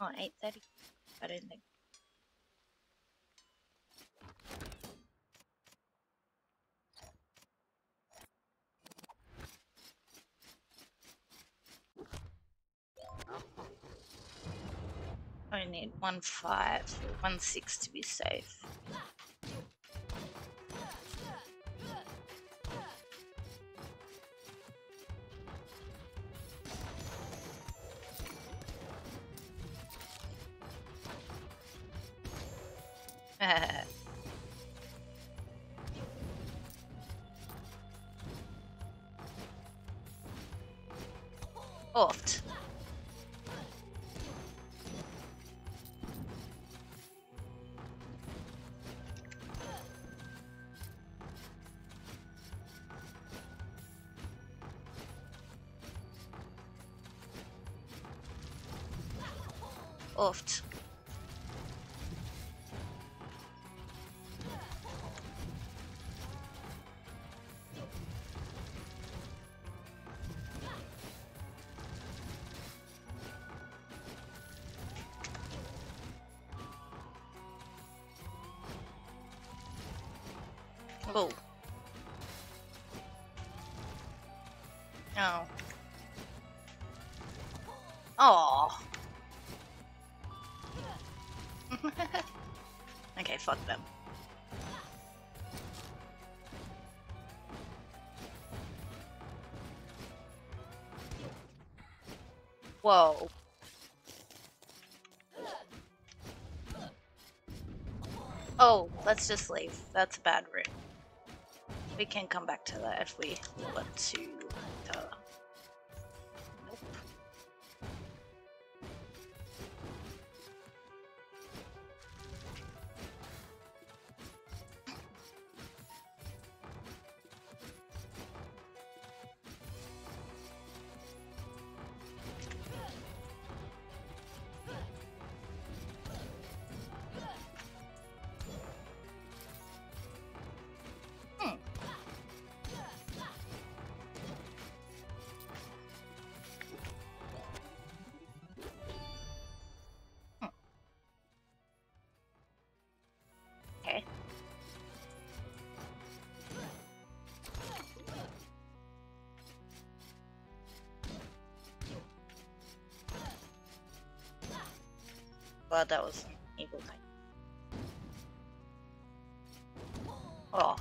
Oh, 8:30. I don't think. I need 1.5 or 1.6 to be safe. Oft. Oft. Oh. Oh. Oh. Okay, fuck them. Whoa. Oh, let's just leave. That's a bad route. We can come back to that if we want to. Nope. Okay. Well, that was an evil thing. Oh.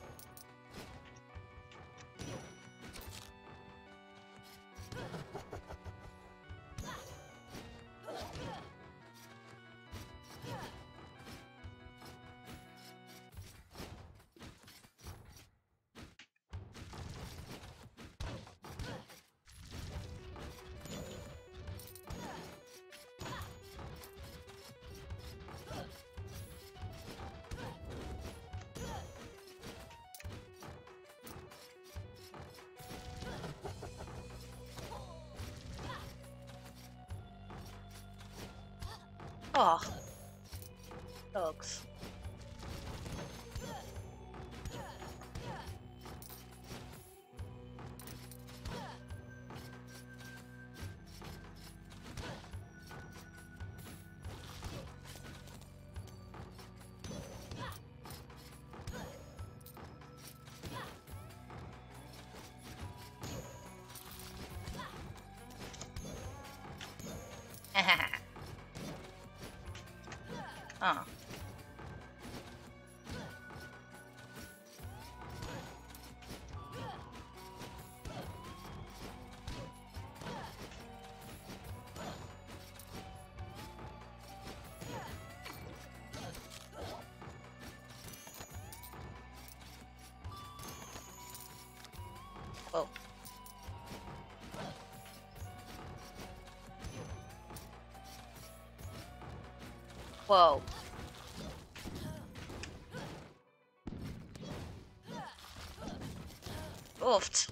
Oh. Dogs. Oh. Whoa. Whoa. Oofed.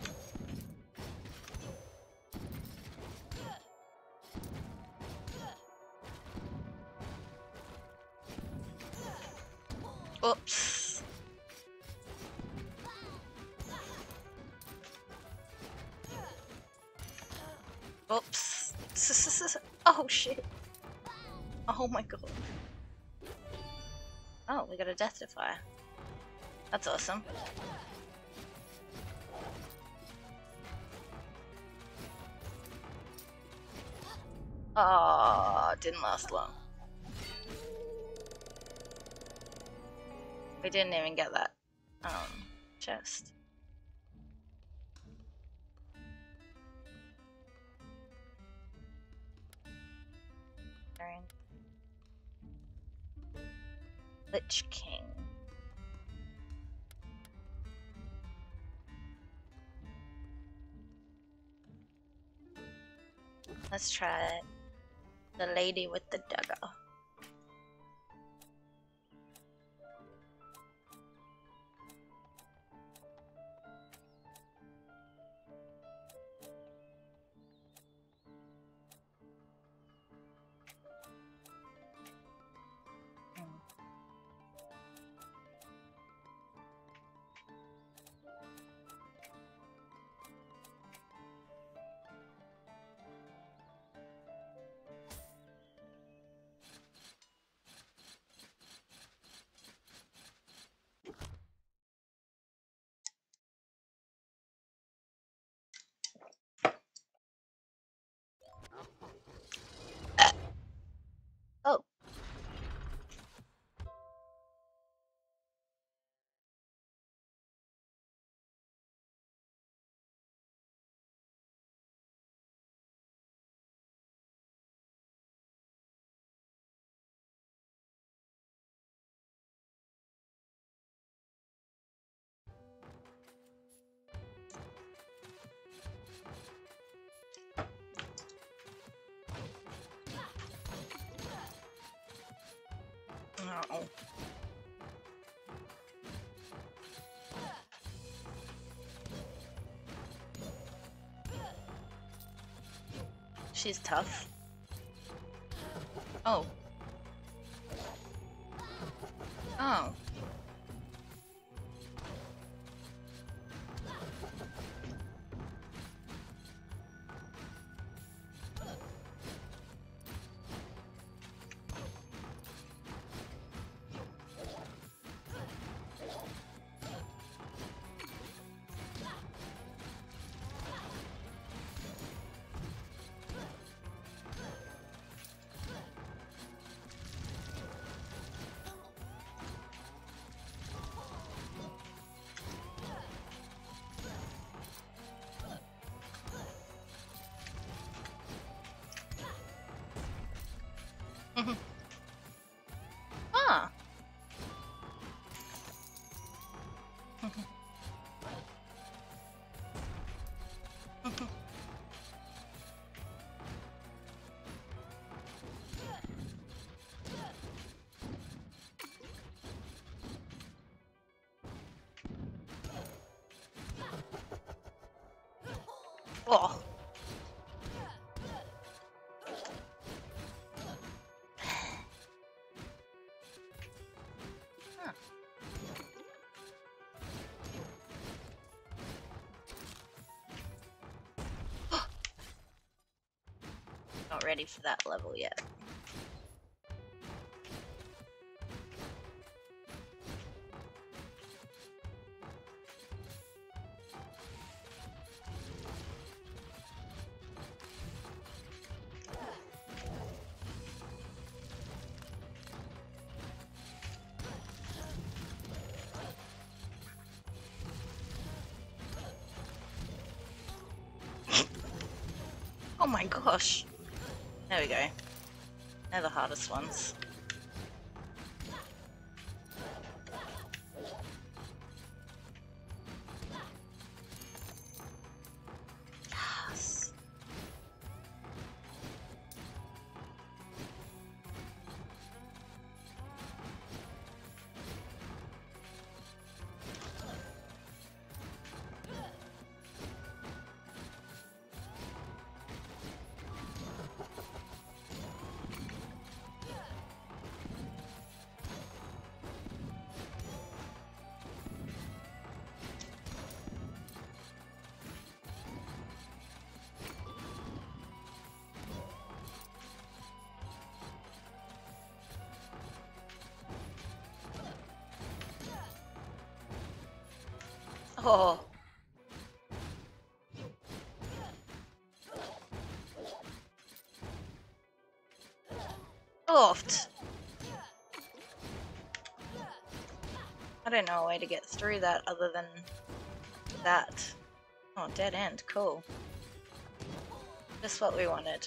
Oops. Oops. Oh shit. Oh my god. Oh, we got a death defy. That's awesome. Oh, didn't last long. We didn't even get that chest. Lich King. Let's try it. The lady with the dagger. Oh. No. She's tough. Oh. Oh. Ah. Oh. Huh. Not ready for that level yet. Oh my gosh. There we go. They're the hardest ones. Yes. Oh. Oofed. I don't know a way to get through that other than that. Oh, dead end. Cool. Just what we wanted.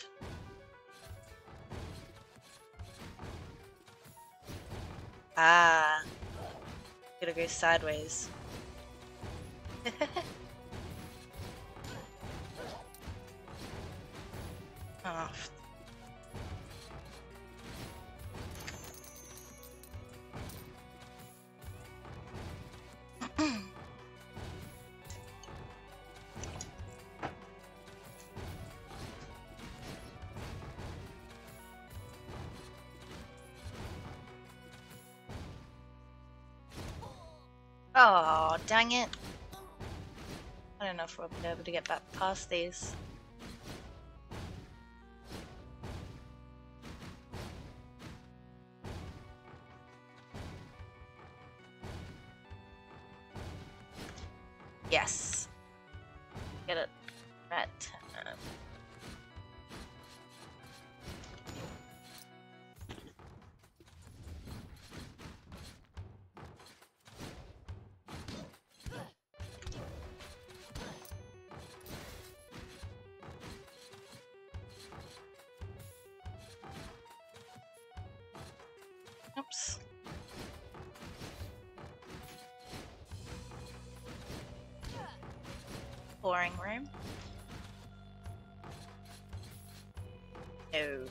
Ah. Gotta go sideways. Oh. Oh, dang it. I don't know if we'll be able to get back past these. Yes. Get it. Right. Oops. Flooring room. No.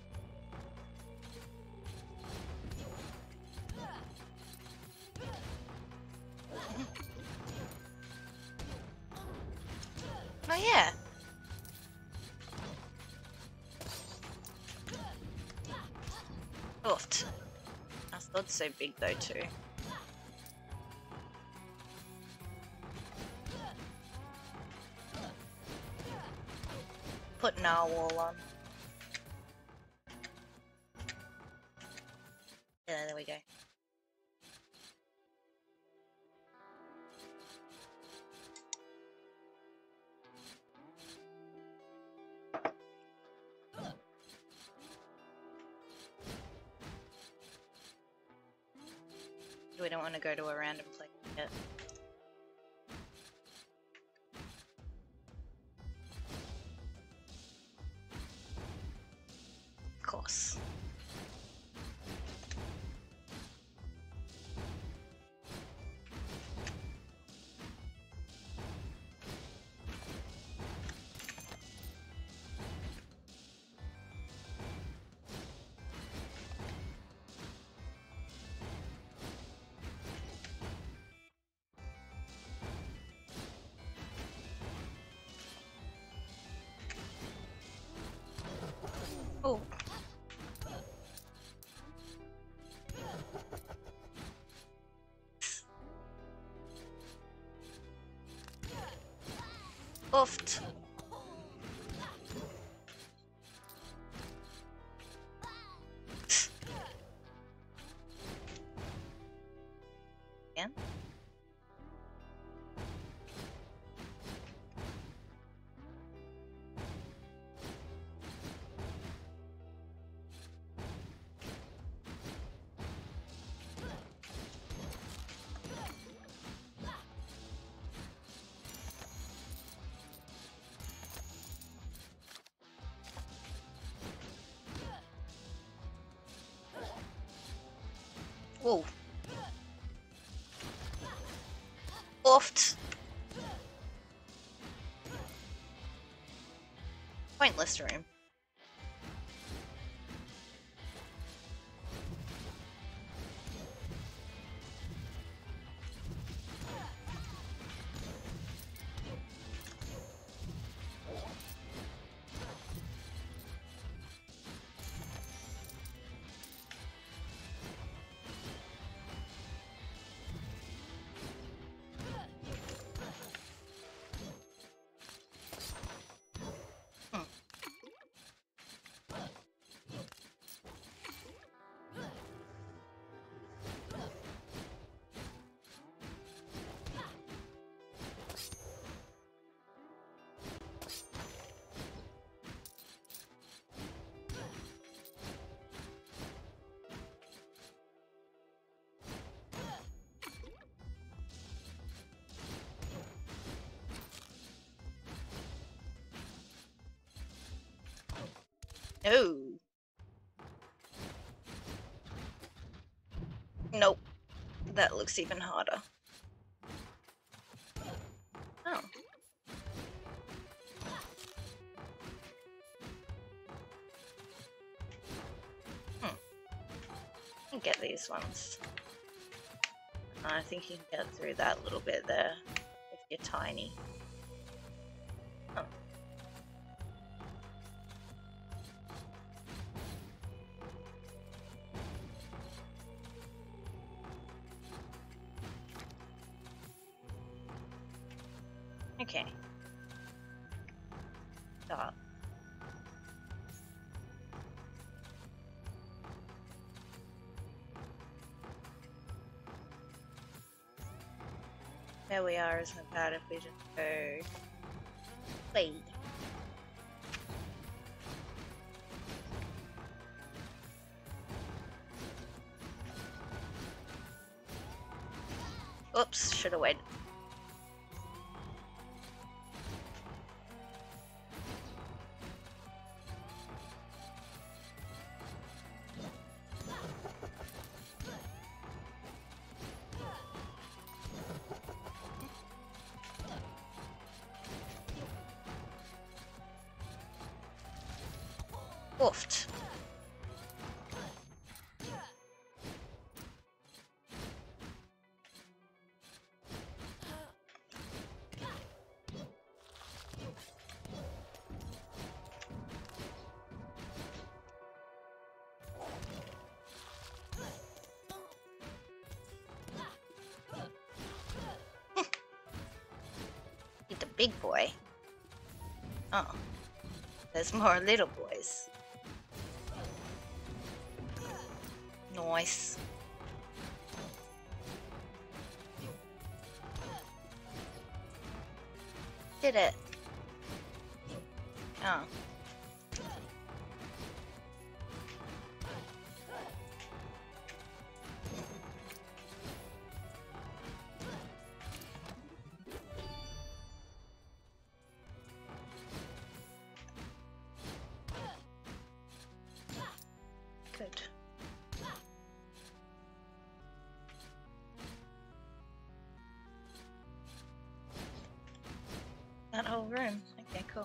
Oh yeah. Oofed. I thought so big though too. Put narwhal on. Yeah, there we go. We don't want to go to a random place yet. Of course. Oh. Oofed. Again? Whoa. Oofed. Pointless room. Oh. Nope. That looks even harder. Oh. Get these ones. I think you can get through that little bit there if you're tiny. Oh. Okay. Stop. There we are, isn't bad if we just go play. Oops, should have waited. Oofed. Eat the big boy. Oh. There's more little boys. Nice. Did it. Oh. Good. That whole room. Okay, cool.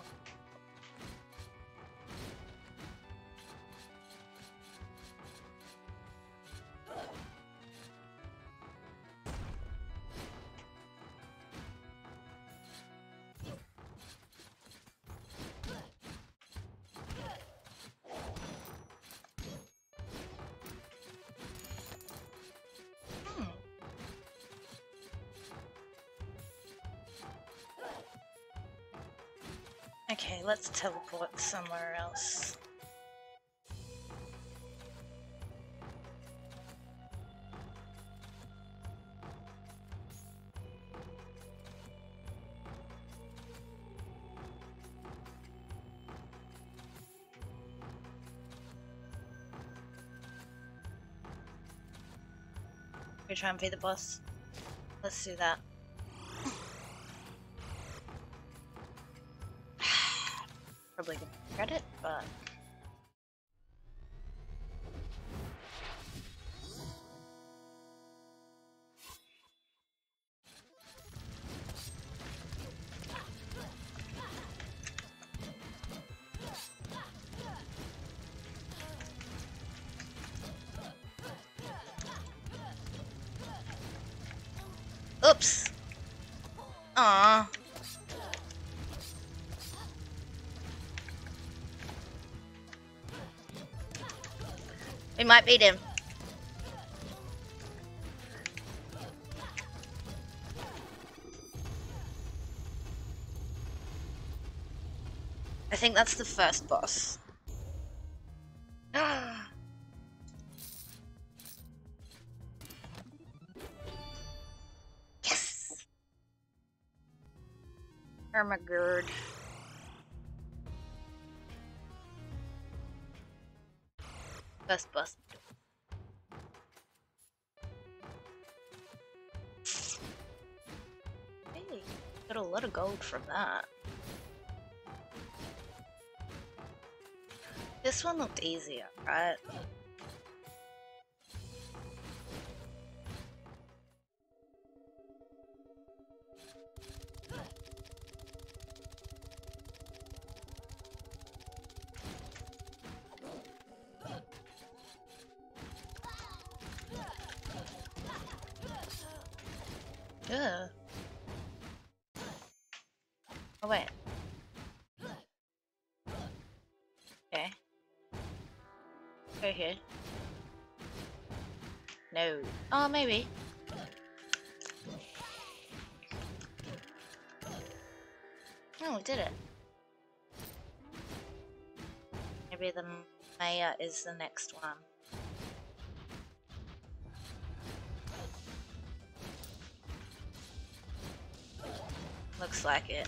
Okay, let's teleport somewhere else. We try and beat the boss. Let's do that. Probably gonna regret it, but oops. Aww. We might beat him. I think that's the first boss. Yes! Ermagerd. First boss. Hey, got a lot of gold from that. This one looked easier, right? Ugh. Oh wait. Okay. Go here. No. Oh, maybe. Oh, we did it. Maybe the mayor is the next one. Looks like it.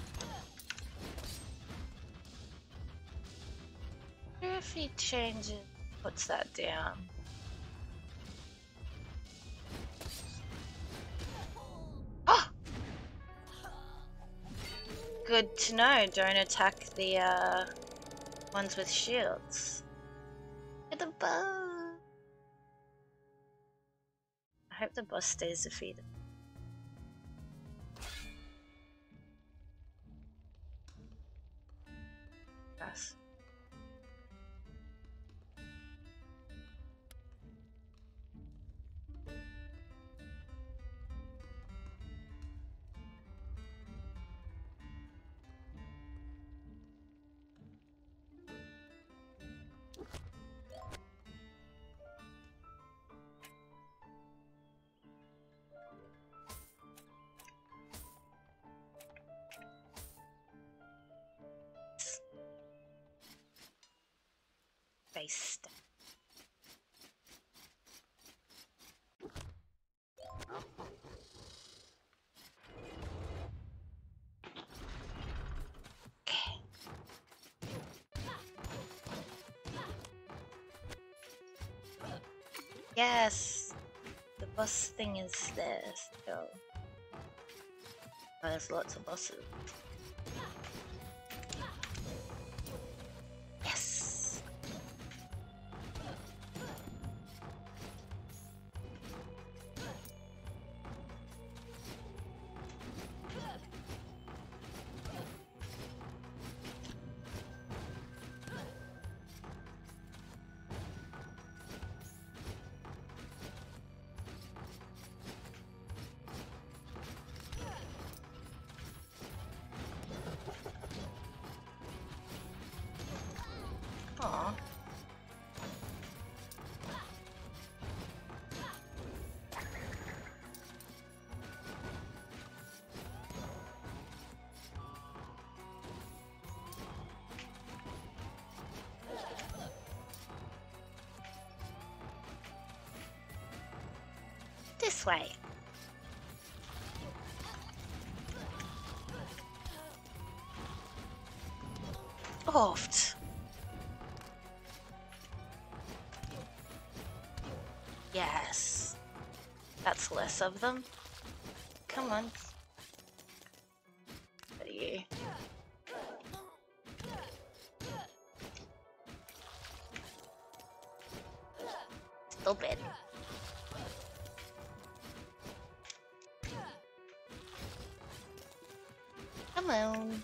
I wonder if he changes, puts that down. Oh! Good to know. Don't attack the ones with shields. Get the boss. I hope the boss stays defeated. Yes. Based. Okay. Yes, the boss thing is there still. Oh, there's lots of bosses. Yes. Aww. This way. Oft. Yes. That's less of them. Come on. What are you? Still bad. Come on.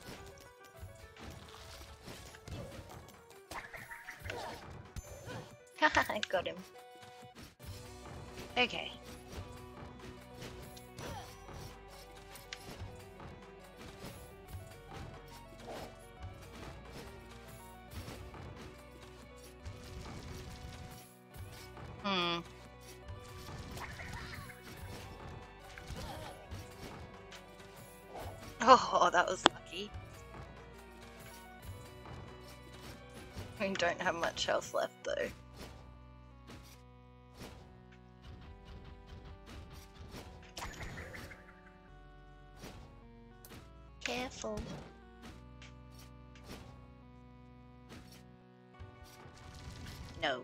Haha, I got him. Okay. Oh, that was lucky. I don't have much health left though. Careful. No.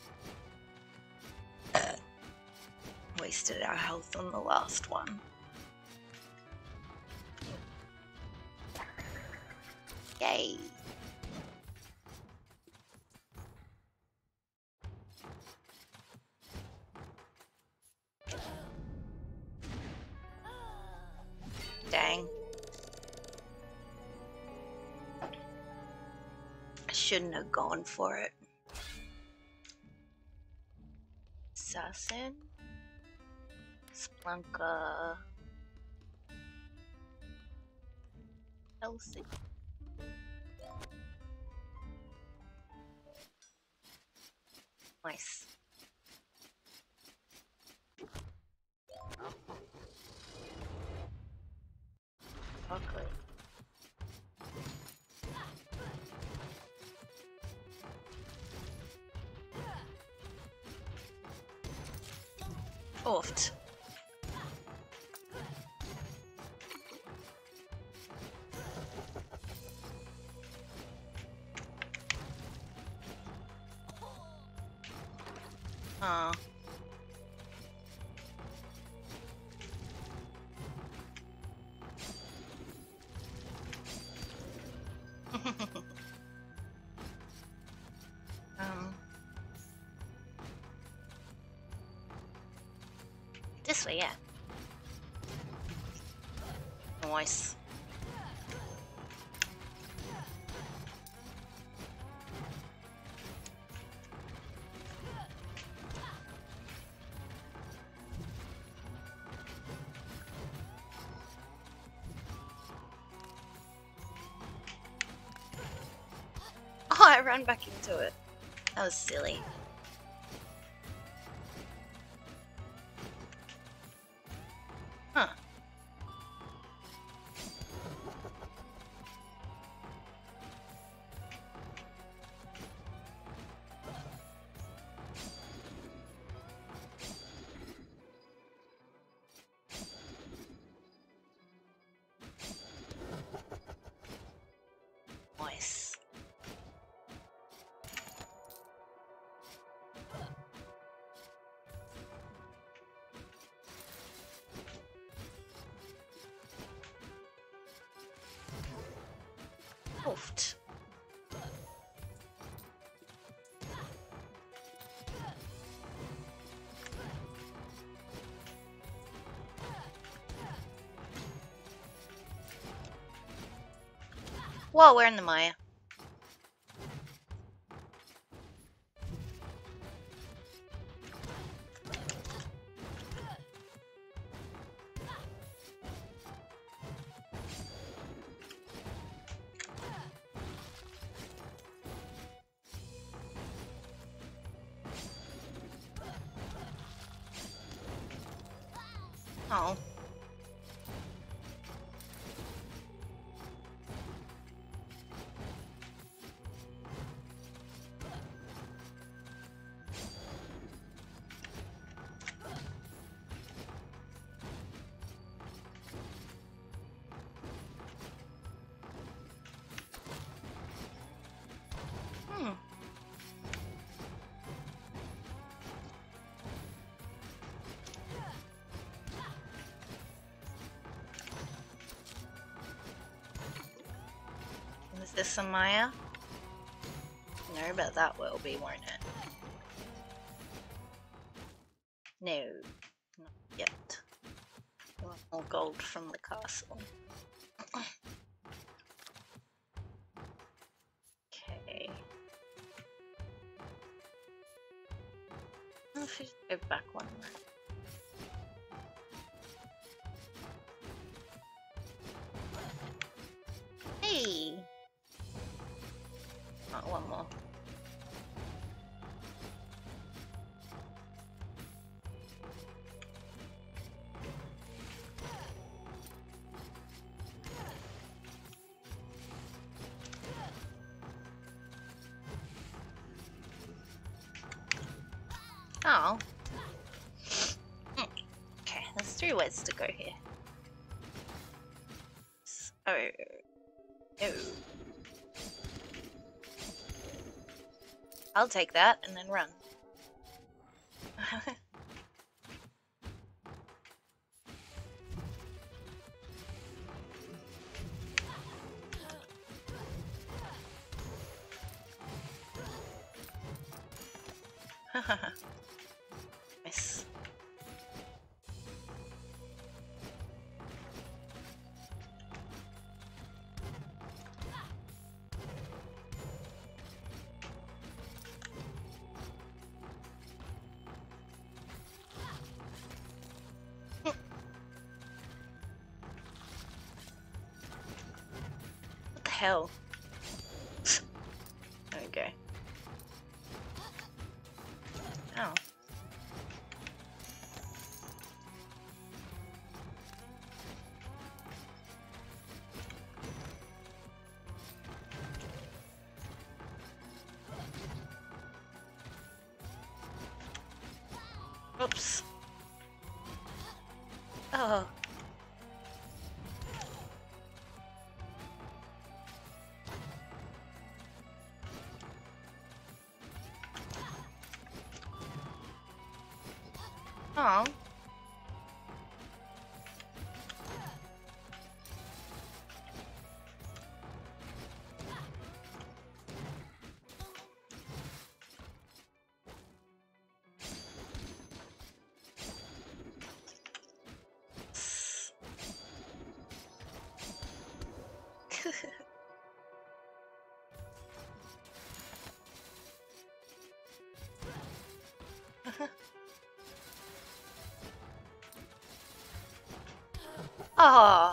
Wasted our health on the last one. Yay. shouldn't have gone for it. Assassin. Splunker. Elsie. Nice. Ugly. Oft. Aw. This way, yeah. Nice. Oh, I ran back into it. That was silly. Huh. Nice. Oft. Whoa, we're in the Maya. Oh. Hmm. Is this a Maya? No, but that will be, won't it? No, not yet. I want more gold from the castle. Okay. I'll just go back one more. Hey! Oh, one more. Oh. Okay, there's 3 ways to go here. So... Oh. I'll take that and then run. Nice. hell? There we go. Oh. Oops. Oh. Oh. Oh.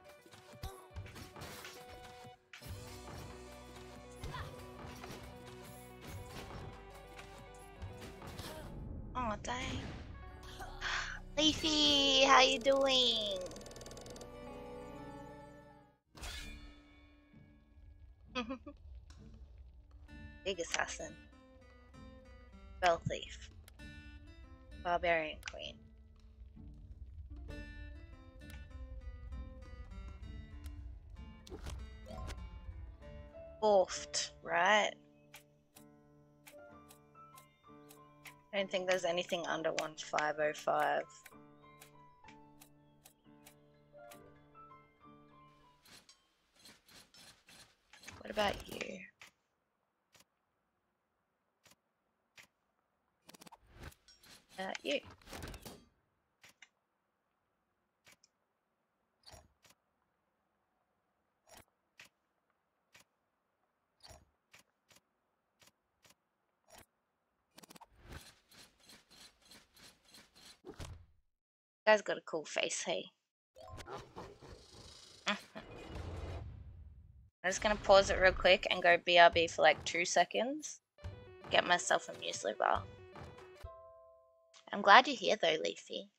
Oh, dang. Leafy, how you doing? Big assassin. Bell thief. Barbarian queen. Fourth, right? I don't think there's anything under 1505. What about you? You. Guy's got a cool face, hey. I'm just gonna pause it real quick and go BRB for like 2 seconds. Get myself a muesli bar. I'm glad you're here though, Leafy.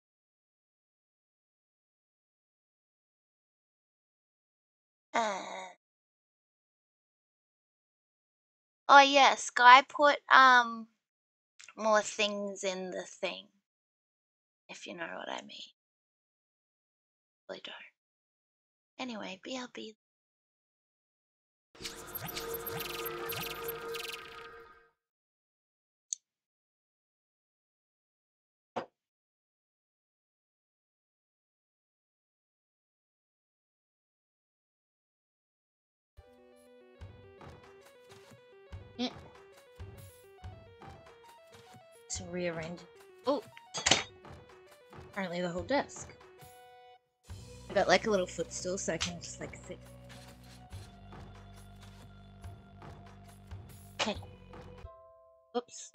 Oh yeah, Sky put more things in the thing. If you know what I mean. Really don't. Anyway, BRB. Yeah. To rearrange. Oh, apparently the whole desk. I got like a little footstool so I can just like sit. Okay. Oops.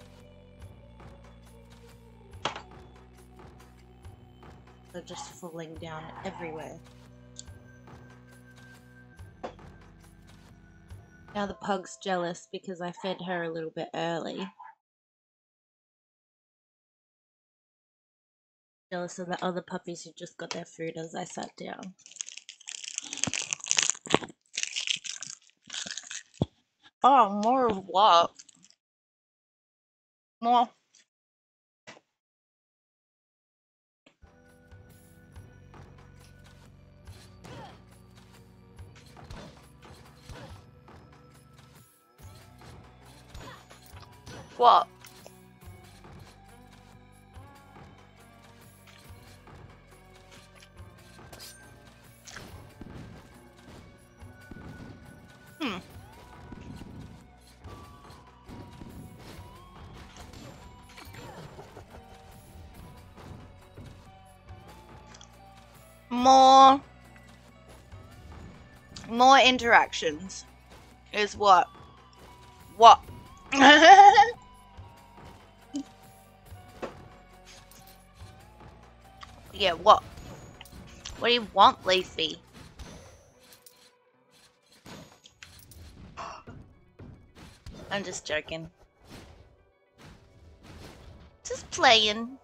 They're just falling down everywhere. Now the pug's jealous because I fed her a little bit early. Jealous of the other puppies who just got their food as I sat down. Oh, more of what? More. What? More interactions is what? What? Yeah, what? What do you want, Leafy? I'm just joking. Just playing.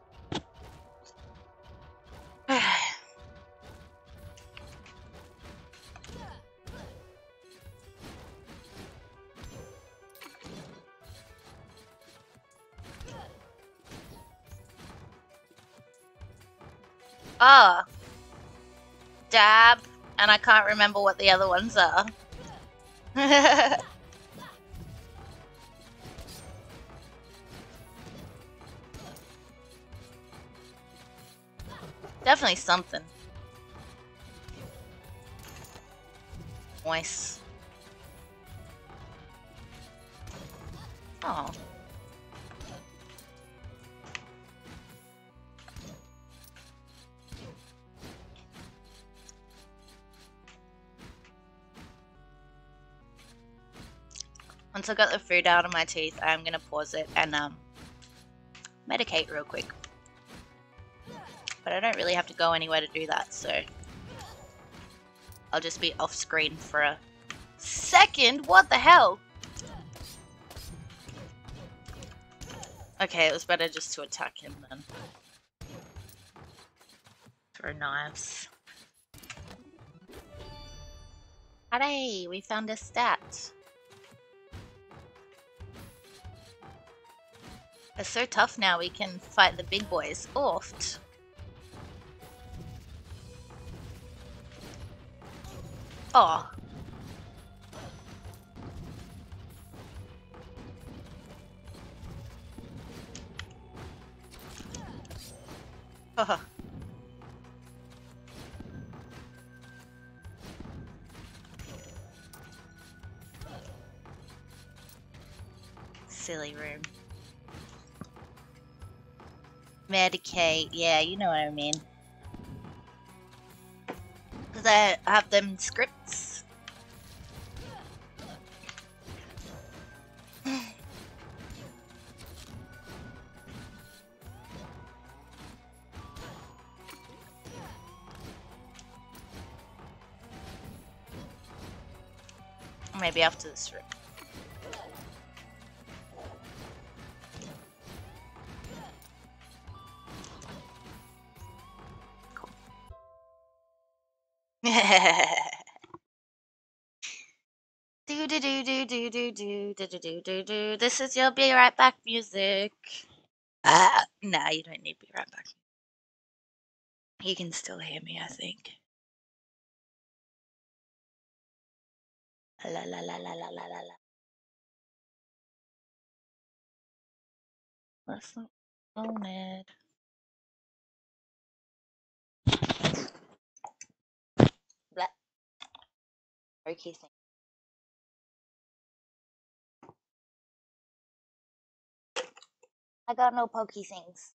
Ah. Dab, and I can't remember what the other ones are. Definitely something. Nice. Oh. Once I got the food out of my teeth, I'm gonna pause it and medicate real quick. But I don't really have to go anywhere to do that, so I'll just be off screen for a second. What the hell? Okay, it was better just to attack him then. Throw knives. Hooray, we found a stat. It's so tough now, we can fight the big boys. Oft. Oh. Haha. Silly room. Medicate, yeah, you know what I mean. Because I have them scripts. Maybe after this room. Cool. Do do do do do do do do do do do. This is your be right back music. Nah, you don't need be right back. You can still hear me, I think. La la la la la la la la. Let's not own it. Blah. Okay, thing. I got no pokey things.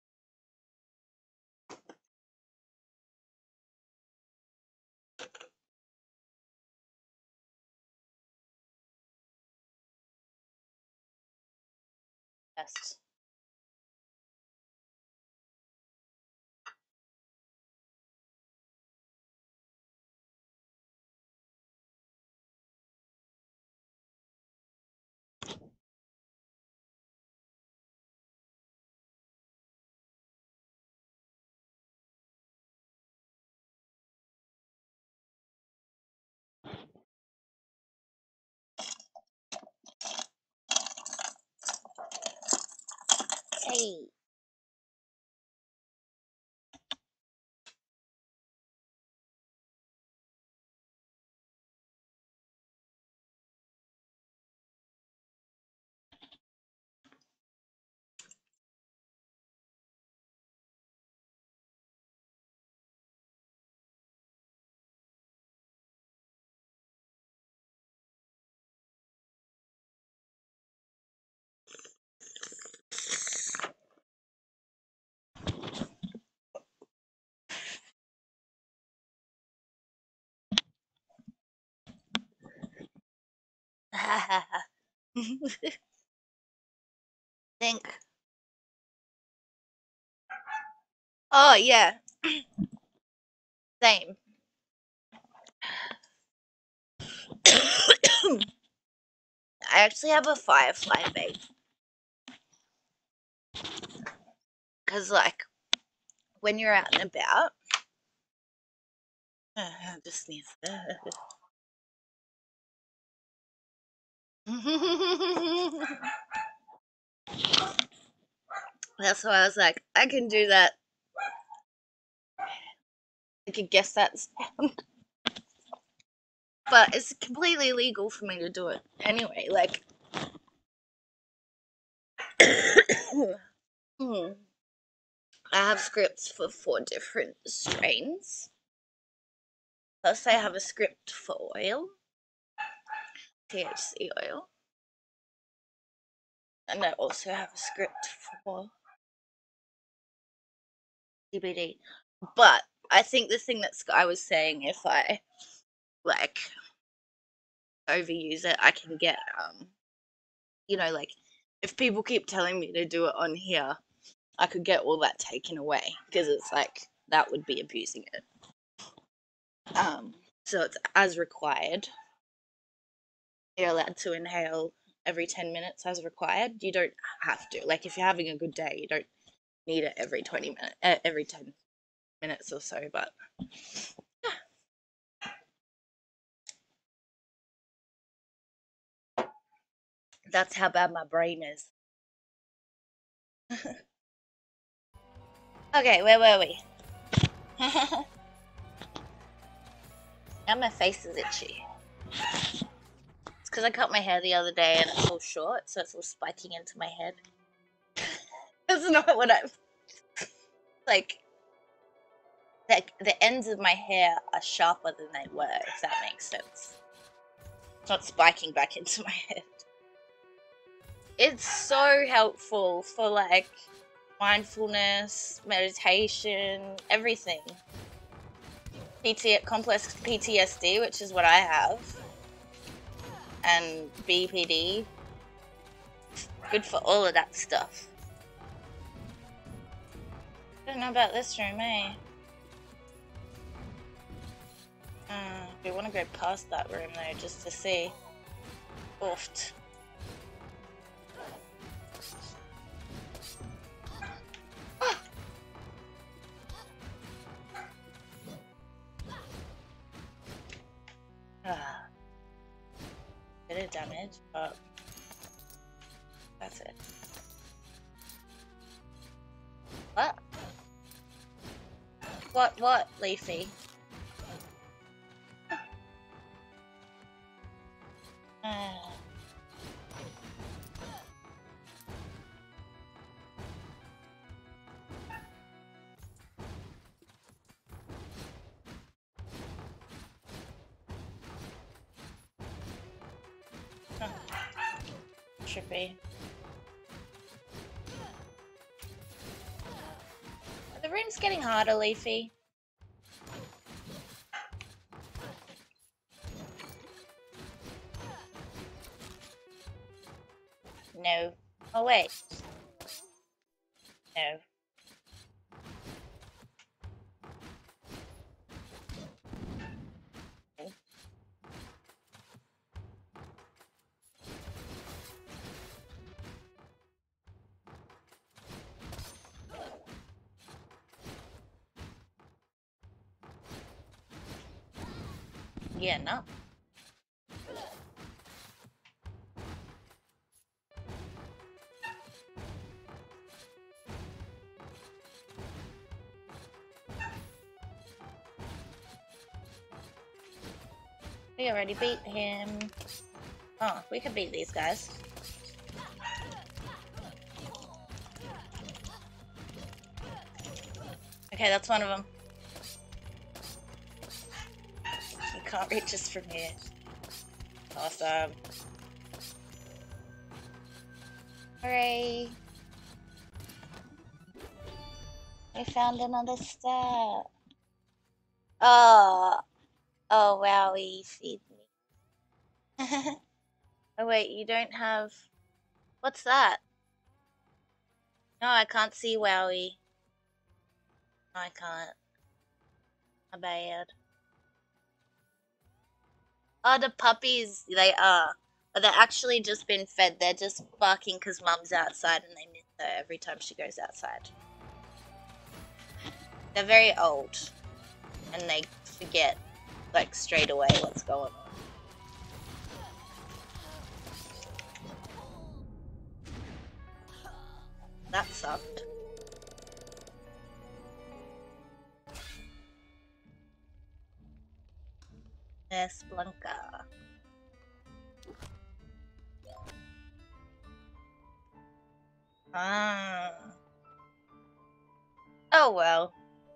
Yes. Hey. Think. Oh yeah. Same. I actually have a firefly vape. Because, like, when you're out and about, I just sneeze. That's why I was like, I can do that. I could guess that sound. But it's completely legal for me to do it anyway. Like, I have scripts for 4 different strains. Plus, I have a script for oil, THC oil. And I also have a script for CBD. But I think the thing that Sky was saying, if I, like, overuse it, I can get, you know, like, if people keep telling me to do it on here, I could get all that taken away, because it's like, that would be abusing it. So it's as required. You're allowed to inhale every 10 minutes as required. You don't have to. Like, if you're having a good day, you don't need it every 20 minutes, every 10 minutes or so, but yeah. That's how bad my brain is. Okay, where were we? Now my face is itchy. It's because I cut my hair the other day and it's all short, so it's all spiking into my head. That's not what I'm... Like, the ends of my hair are sharper than they were, if that makes sense. It's not spiking back into my head. It's so helpful for, like, mindfulness, meditation, everything. Complex PTSD, which is what I have, and BPD. Good for all of that stuff. I don't know about this room, eh? We want to go past that room though, just to see. Oofed. Bit of damage, but that's it. What? What, Leafy? Trippy. The room's getting harder, Leafy. No. Oh, wait. No. Yeah, no. We already beat him. Oh, we could beat these guys. Okay, that's one of them. You can't reach us from here. Awesome. Hooray! We found another star. Oh, oh wowie, feed me. Oh wait, you don't have... What's that? No, I can't see wowie. No, I can't. My bad. Oh, the puppies, they are. But they're actually just been fed. They're just barking because Mum's outside and they miss her every time she goes outside. They're very old and they forget, like, straight away what's going on. That sucked. Yes, Blanca. Ah. Oh well.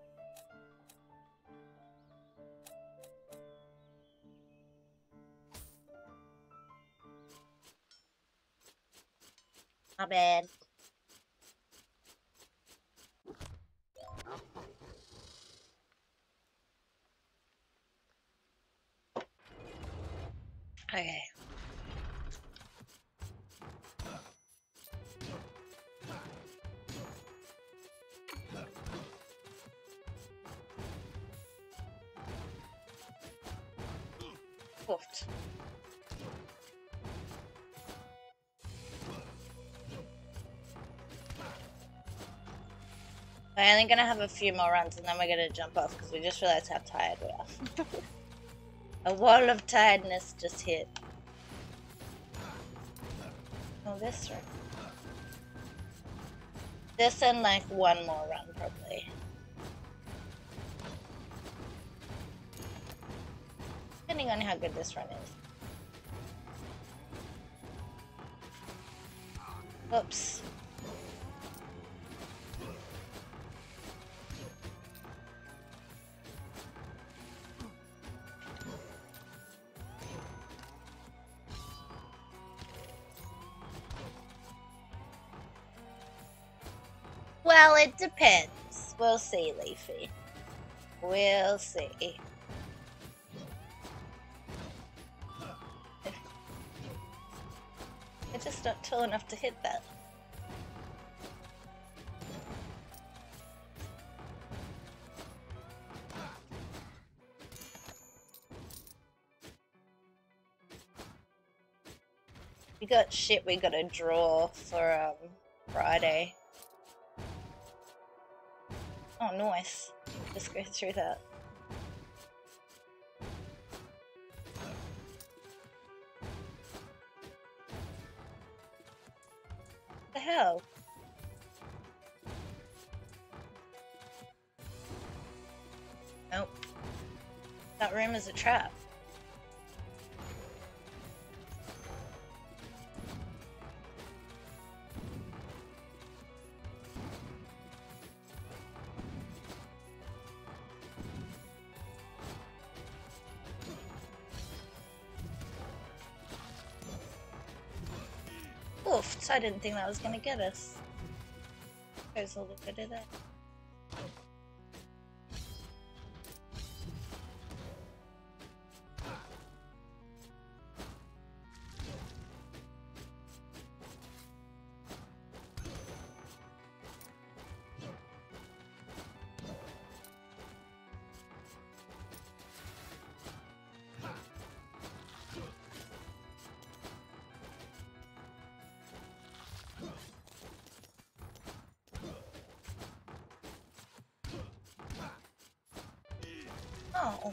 Not bad. Okay. Oofed. I'm only gonna have a few more runs and then we're gonna jump off because we just realized how tired we are. A wall of tiredness just hit. Oh, this run. This and like one more run probably. Depending on how good this run is. Whoops. Well, it depends. We'll see, Leafy. We'll see. It's just not tall enough to hit that. We got shit we gotta draw for Friday. Oh, nice. Just go through that. What the hell? Nope. That room is a trap. Oof, I didn't think that was gonna get us. There's a little bit of that. Oh.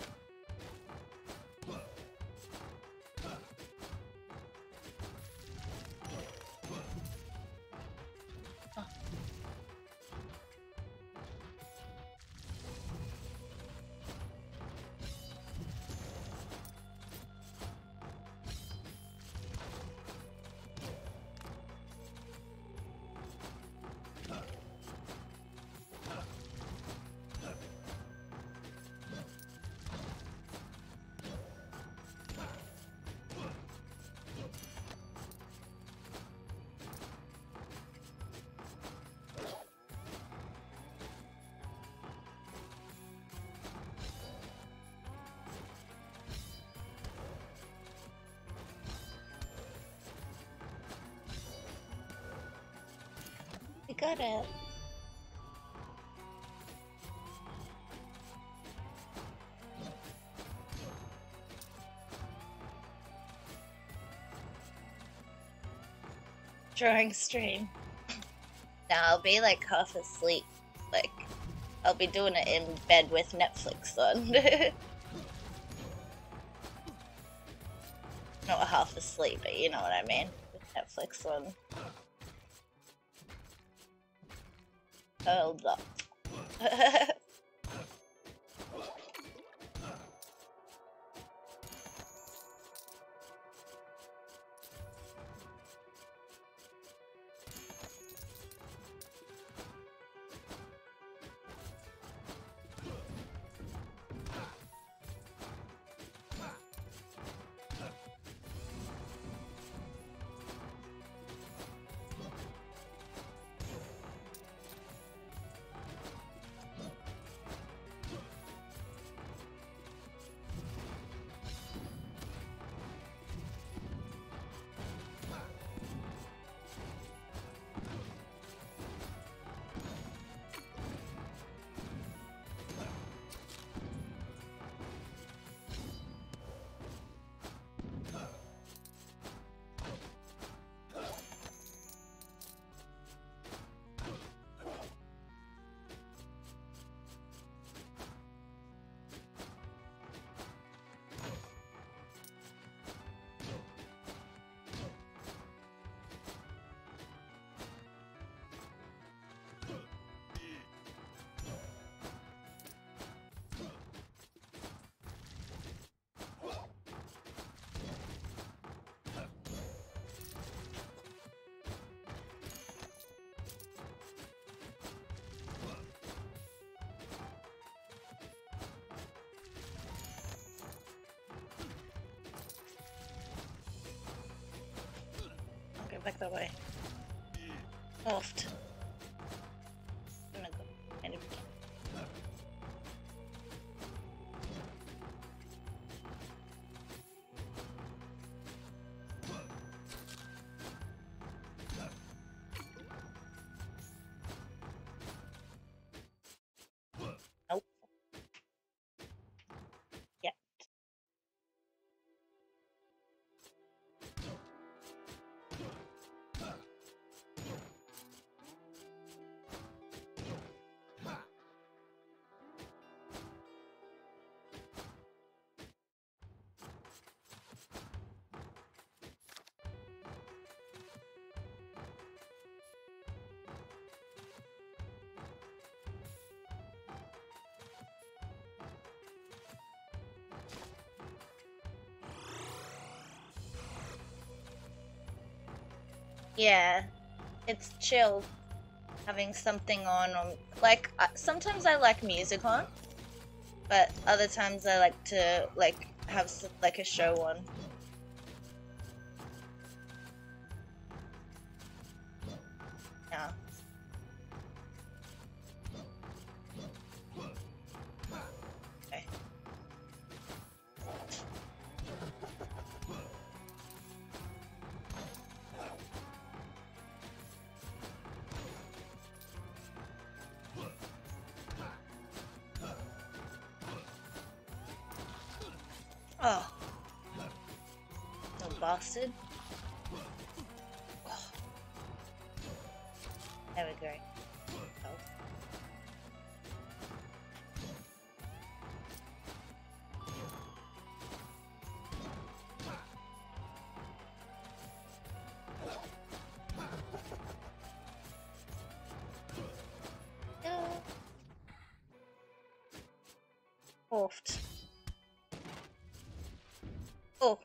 We got it. during stream. Now I'll be like half asleep. Like, I'll be doing it in bed with Netflix on. Not half asleep, but you know what I mean. With Netflix on. Curled up. Back that way. Oft. I'm gonna go kind of. Nope. Yeah. Yeah, it's chill having something on. Like, sometimes I like music on, but other times I like to like have like a show on. Yeah. Okay. Oh. No bastard. Oh. There we go. Oft. Oh.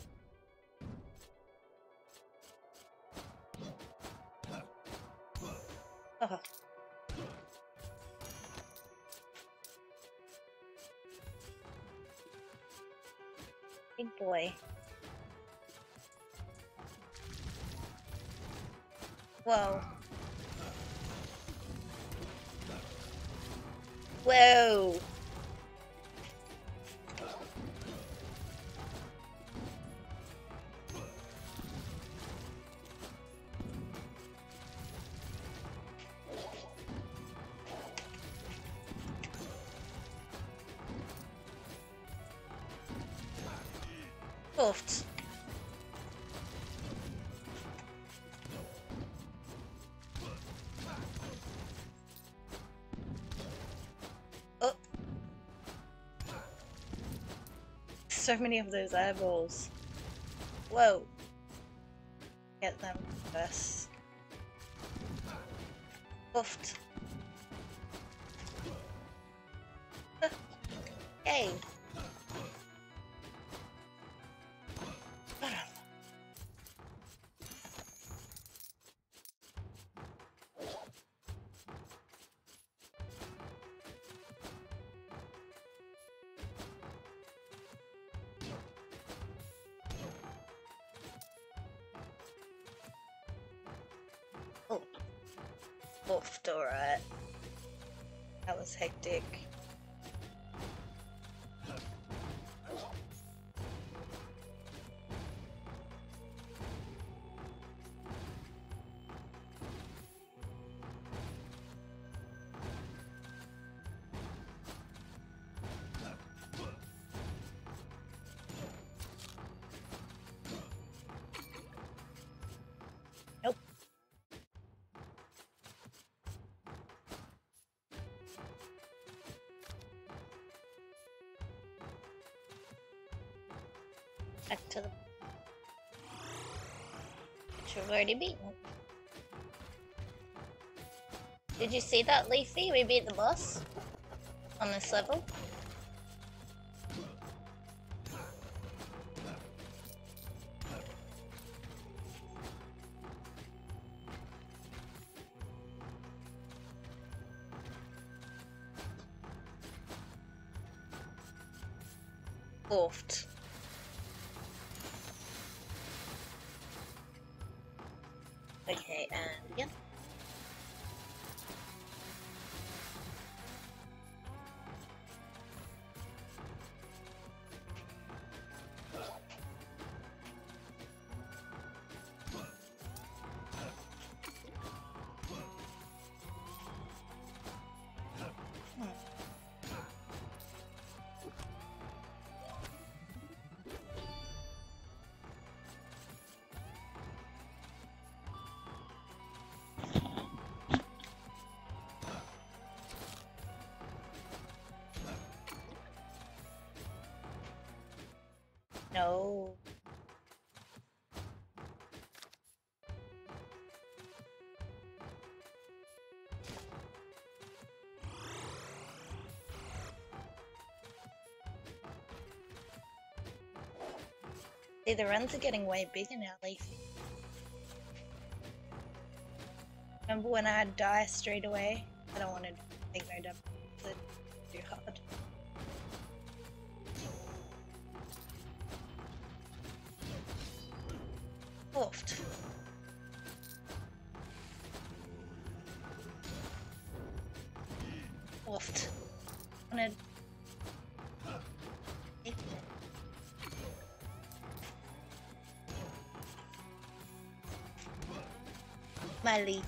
Oh. Big boy. Whoa. Whoa. Oft. so many of those airballs. Whoa. Get them first. Buffed. Yay. Oh. Buffed, alright. That was hectic. Nope. Back to the... which we've already beaten. Did you see that, Leafy? We beat the boss on this level. Oofed. Okay, and again. No. See, the runs are getting way bigger now, Leafy. Remember when I'd die straight away? I don't want to take no damage. It's too hard. Oofed. Oofed. Wanted. My Leafy.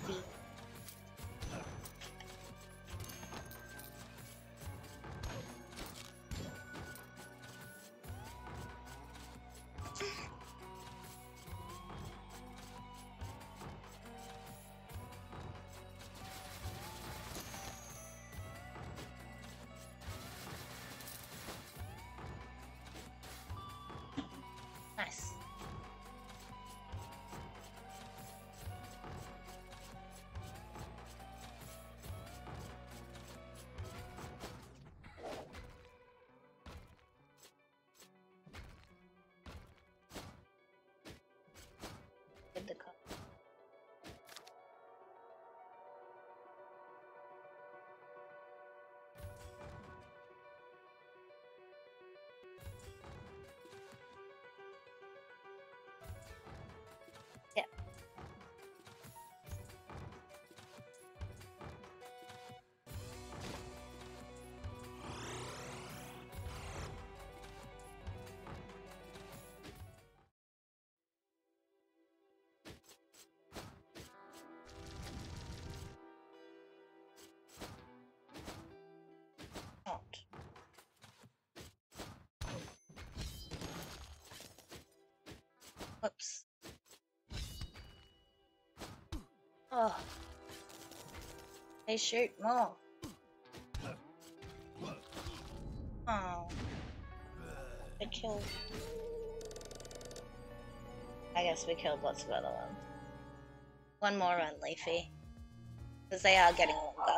Nice. Get the cup. Yeah. Not. Whoops. Oh. They shoot more. Oh. I killed. I guess we killed lots of other ones. One more run, Leafy. Because they are getting longer.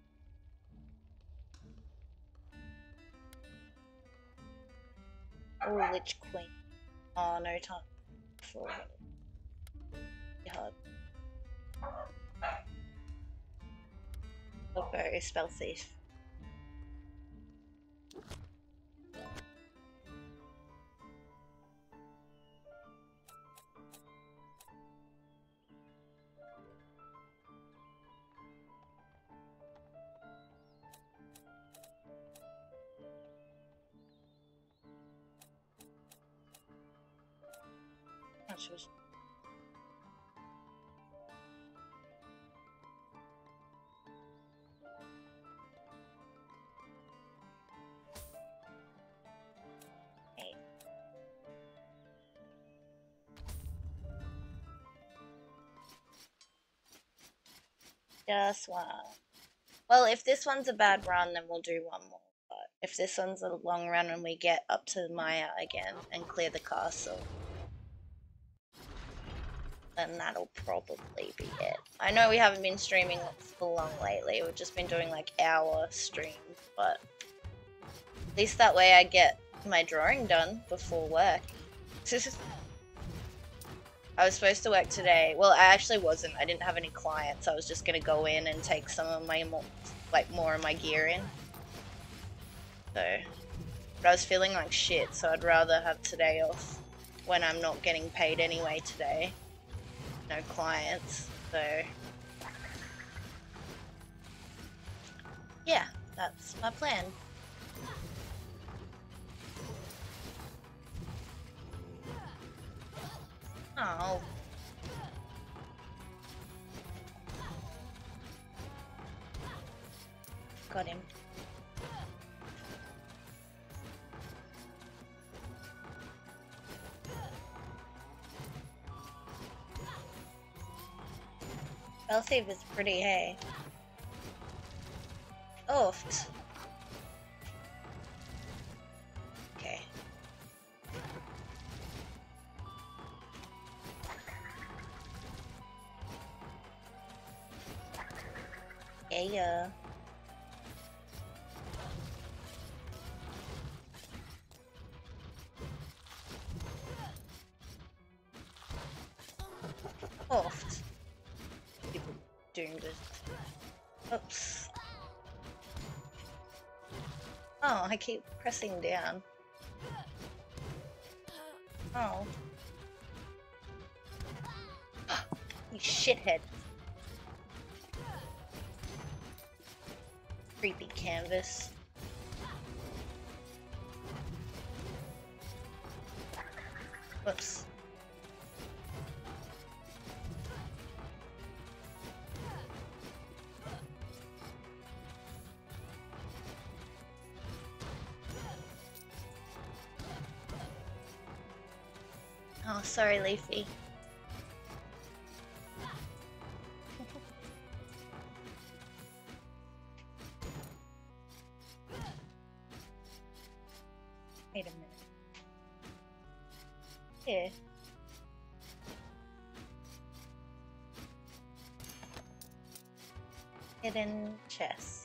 Oh, Lich Queen. Oh, no time for it. Hard. I'll go Spell Thief. Just one. Well, if this one's a bad run, then we'll do one more. But if this one's a long run and we get up to Maya again and clear the castle, then that'll probably be it. I know we haven't been streaming for long lately. We've just been doing like hour streams, but at least that way I get my drawing done before work. I was supposed to work today. Well, I actually wasn't. I didn't have any clients. I was just gonna go in and take some of my more of my gear in. So, but I was feeling like shit, so I'd rather have today off when I'm not getting paid anyway today. No clients, so yeah, that's my plan. Oh. Got him. Spellsave is pretty, hey. Oofed. Okay. Yeah. Oofed. People doing this. Oops. Oh, I keep pressing down. Oh. You shithead. Creepy canvas. Whoops. Oh, sorry, Leafy. Wait a minute. Here. Hidden chest.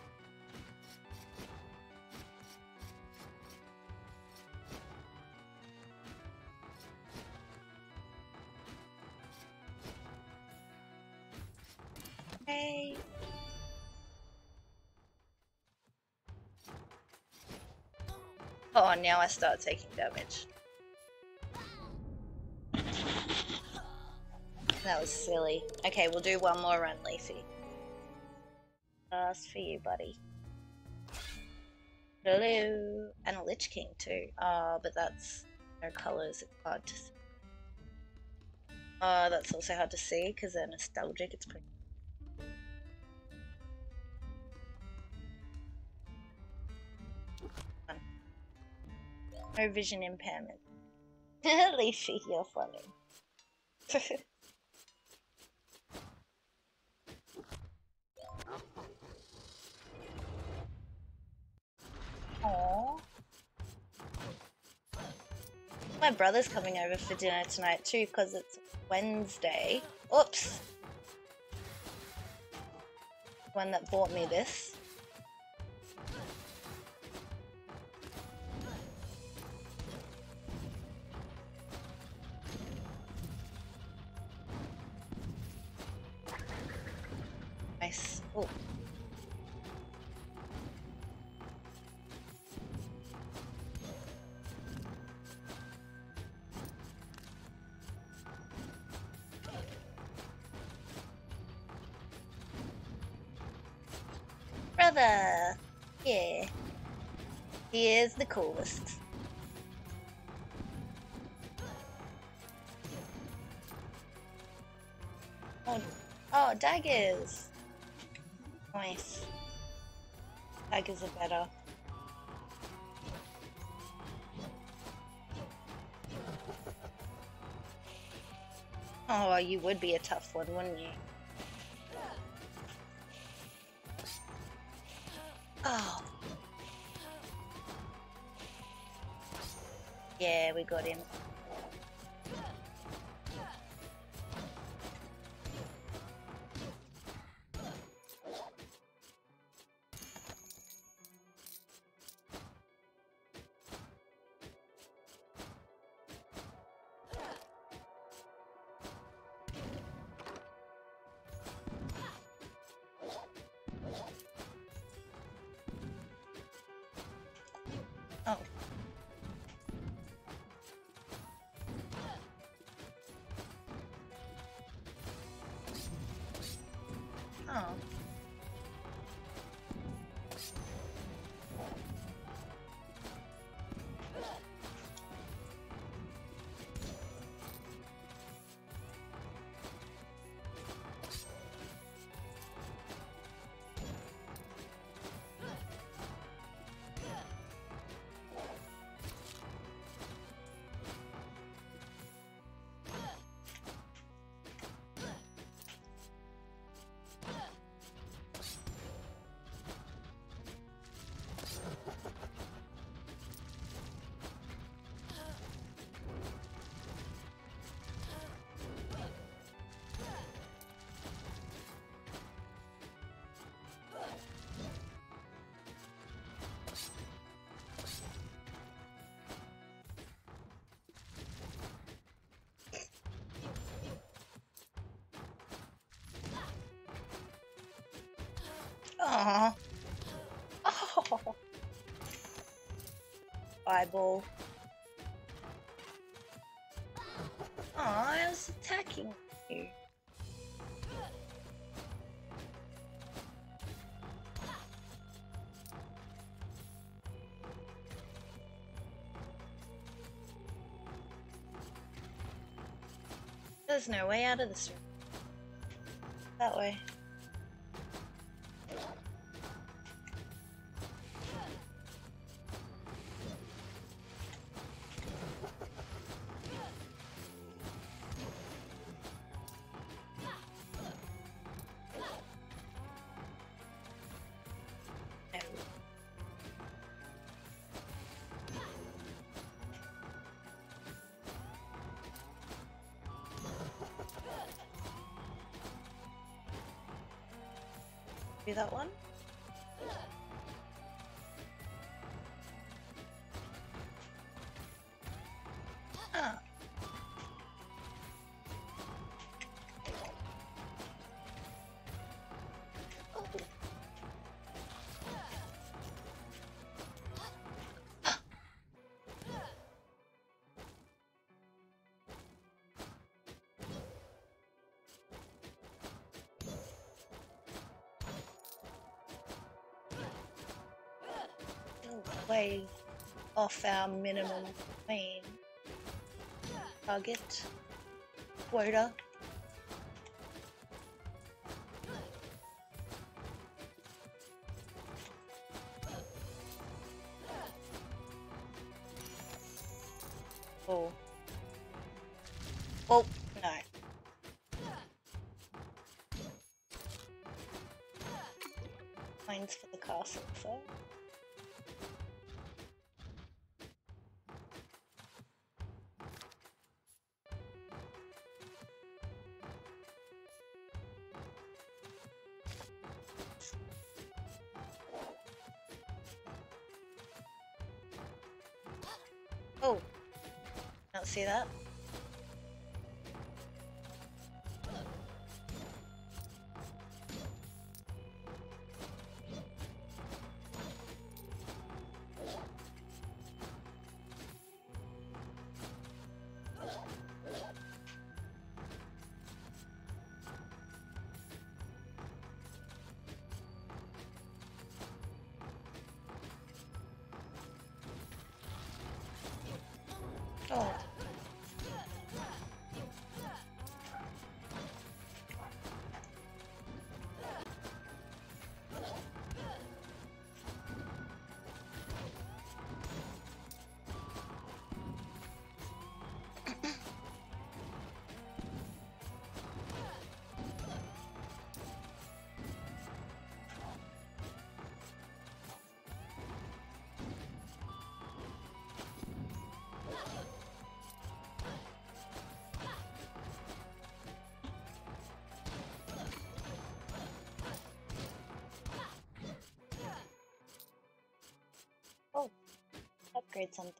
Hey. Oh, now I start taking damage. That was silly. Okay, we'll do one more run, Leafy. That's for you, buddy. Hello. And a Lich King too. But that's no colours, it's hard to see. That's also hard to see because they're nostalgic, it's pretty. Fun. No vision impairment. Leafy, you're funny. Aww. My brother's coming over for dinner tonight too, because it's Wednesday. Oops. One that bought me this. Nice. Oh. Brother! Yeah. He is the coolest. Oh, daggers! Nice. Daggers are better. Oh, you would be a tough one, wouldn't you? Oh. Yeah, we got him. Oh. Oh. Aww. Oh. Eyeball. Aw, I was attacking you. There's no way out of this room. That way. Do that one. Ah. Way off our minimum main target quota. Oh. Oh, no. Coins for the castle, so. Oh, don't see that. Oh. Oh, upgrade something.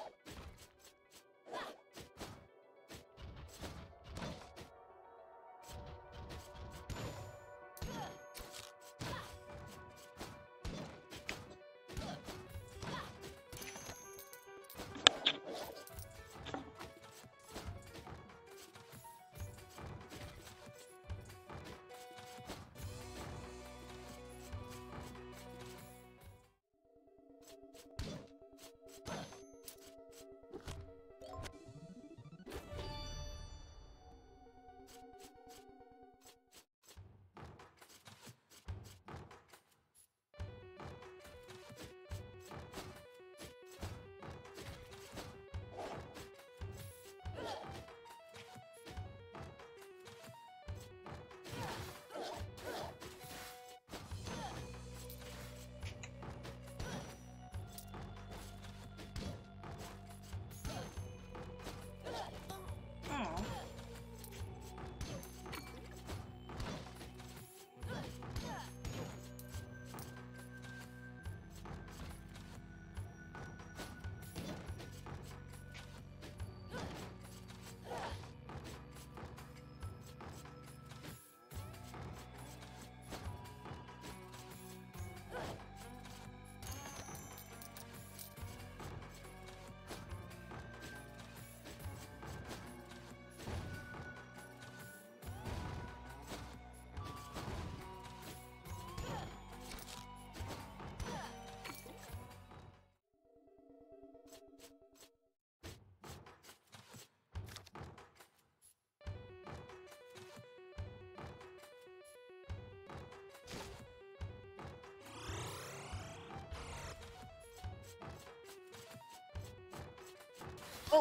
Oh.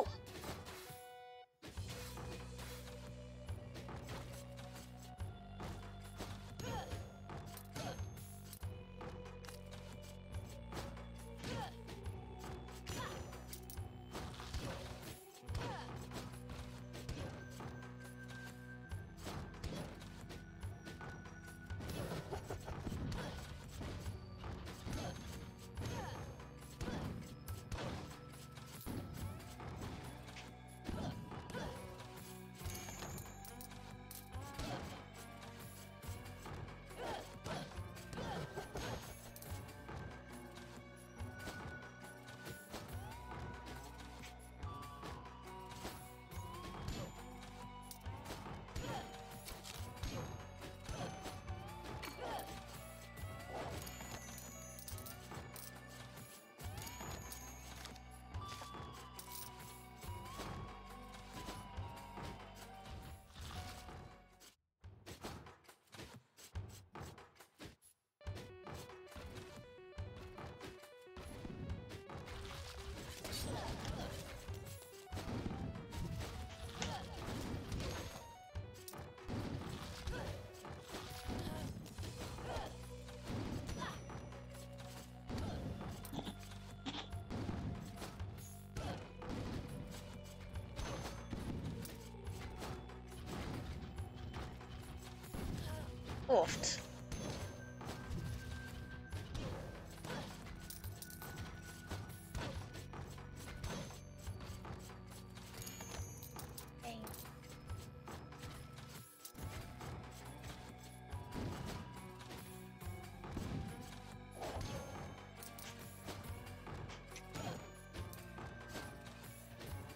Oft.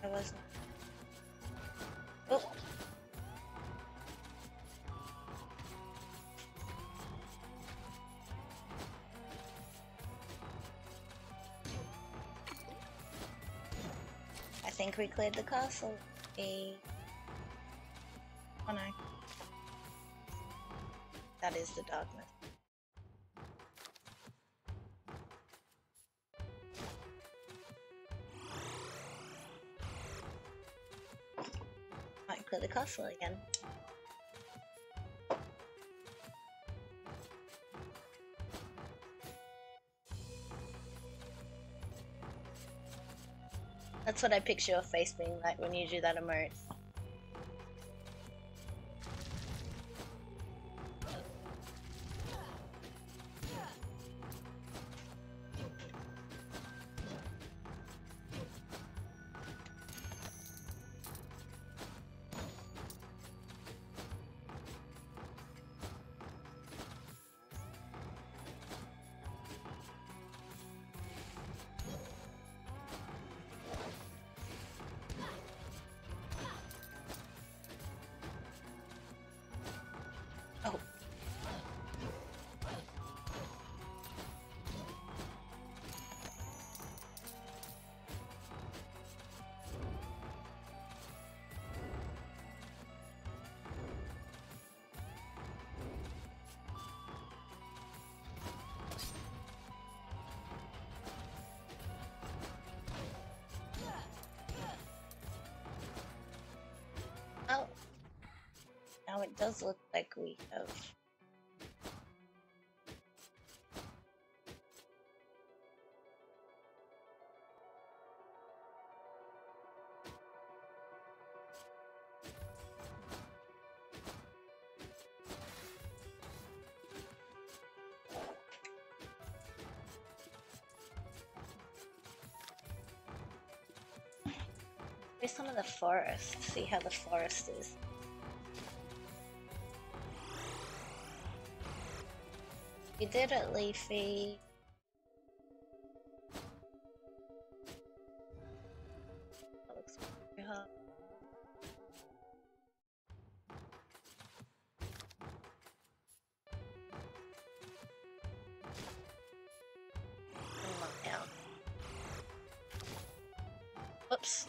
wasn't. Oh. I think we cleared the castle. Oh no. That is the darkness. Might clear the castle again. That's what I picture your face being like when you do that emote. Oh, now it does look like we have. Here's some of the forest. See how the forest is. We did it, Leafy. That looks pretty hard. Come on now. Whoops.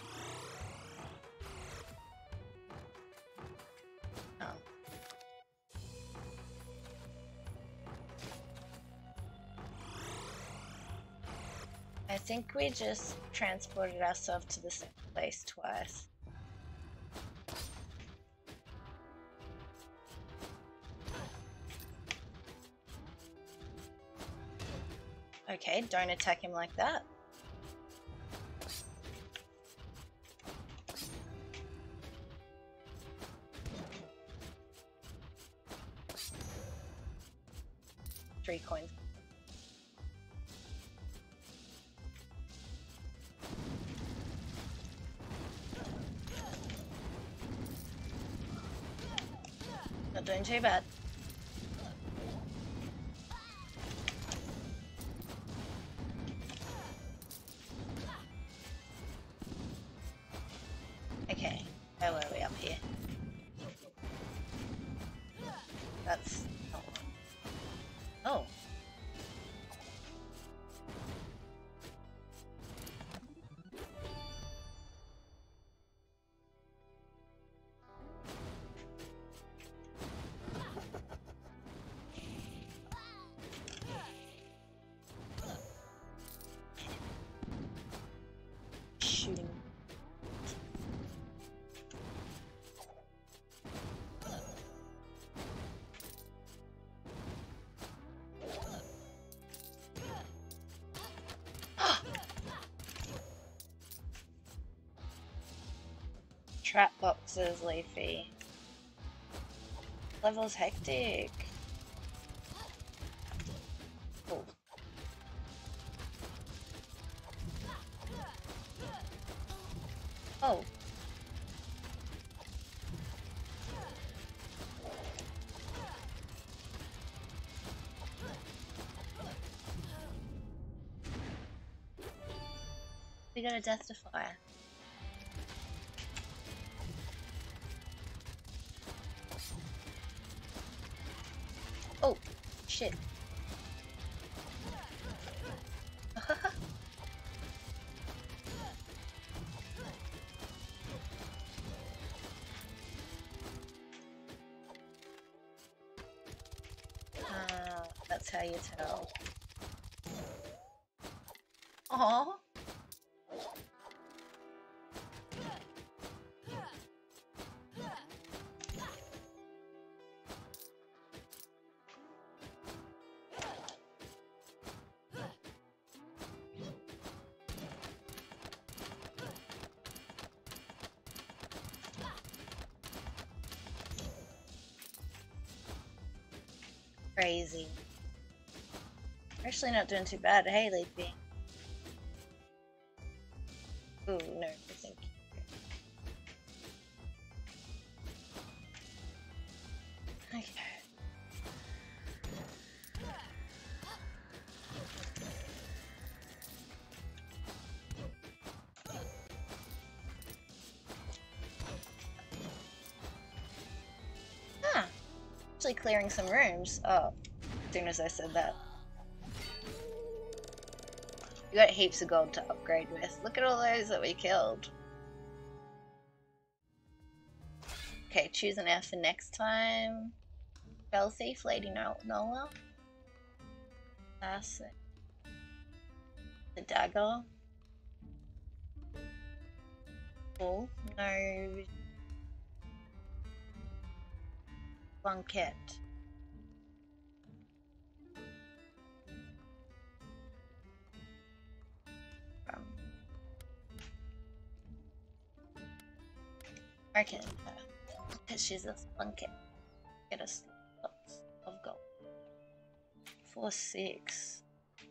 I think we just transported ourselves to the same place twice. Okay, don't attack him like that. Three coins. Not doing too bad. Okay, where were we up here? That's not one. Oh. Shooting. Trap boxes, Leafy. Level's hectic. Oh. Oh. We got a death defier. shit. That's how you tell. Aww. Crazy. Actually not doing too bad. Hey, Leafy. Ooh, no, thank you. Okay. Huh. Actually clearing some rooms. Oh, as soon as I said that. We got heaps of gold to upgrade with. Look at all those that we killed. Okay, choose an F for next time. Spell Thief, Lady Nola. That's it. The dagger. Cool. No. Bunket. Okay. Because she's a bunket. Get us lots of gold. 4, 6.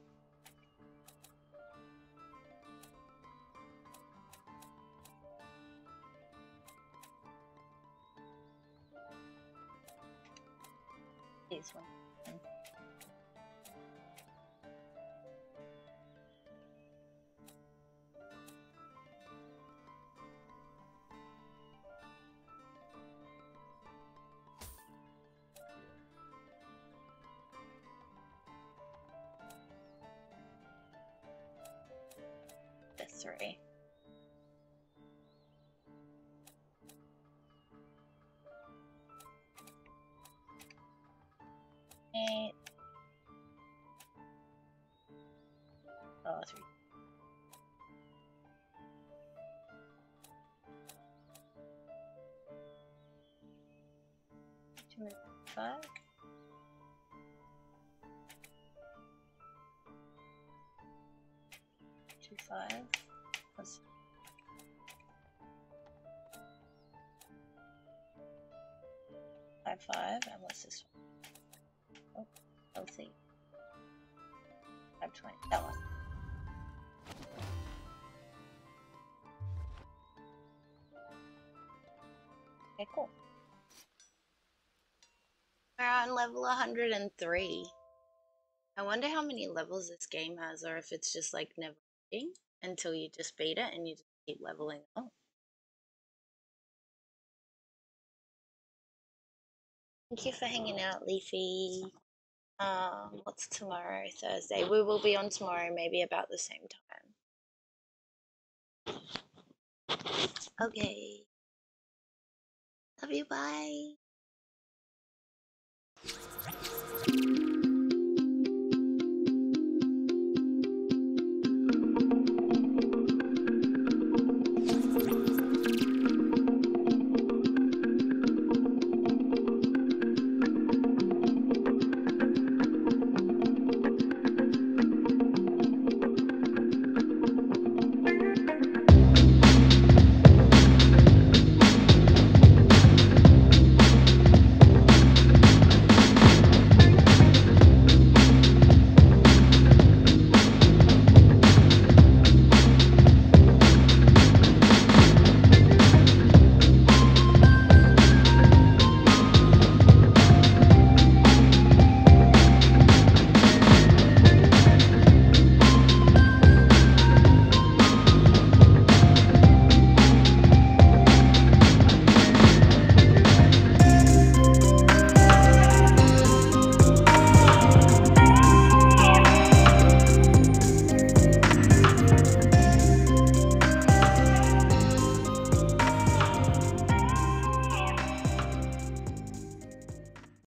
This one. The 3. Eight. Oh, 3. 5. 2, 5. Plus 5, 5. And what's this one? Oh, healthy. 520. That one. Okay, cool. We're on level 103. I wonder how many levels this game has, or if it's just like never ending until you just beat it and you just keep leveling up. Thank you for hanging out, Leafy. What's tomorrow? Thursday. We will be on tomorrow, maybe about the same time. Okay. Love you, bye.